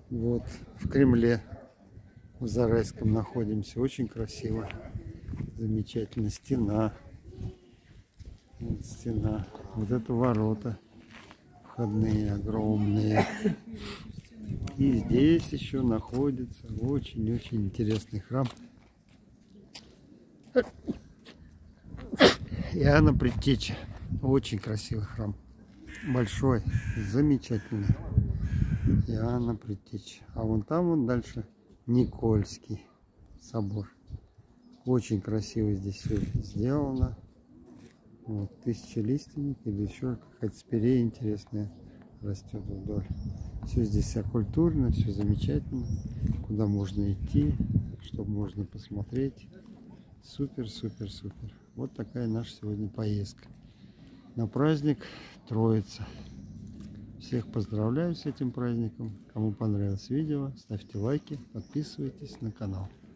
Вот в Кремле, в Зарайском находимся. Очень красиво. Замечательно. Стена. Вот стена. Вот это ворота. Входные огромные. И здесь еще находится очень-очень интересный храм Иоанна Предтечи. Очень красивый храм. Большой, замечательный. Иоанна Предтечи. А вон там вон дальше Никольский собор. Очень красиво здесь все сделано. Вот, тысячелиственник или еще какая-то спирея интересная растет вдоль. Все здесь вся культурно, все замечательно. Куда можно идти, что можно посмотреть. Супер, супер, супер. Вот такая наша сегодня поездка на праздник Троица. Всех поздравляю с этим праздником. Кому понравилось видео, ставьте лайки, подписывайтесь на канал.